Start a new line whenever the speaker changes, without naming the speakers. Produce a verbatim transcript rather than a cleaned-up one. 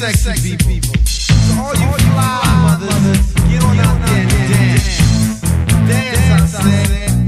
sexy people. So all you fly mothers, get on out there and dance. Dance, I said.